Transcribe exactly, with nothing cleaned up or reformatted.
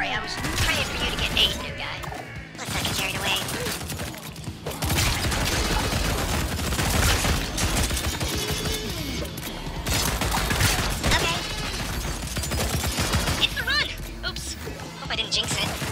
sorry. I was praying for you to get eight, new guy. Let's not get carried away. Okay. Hit the run! Oops. Hope I didn't jinx it.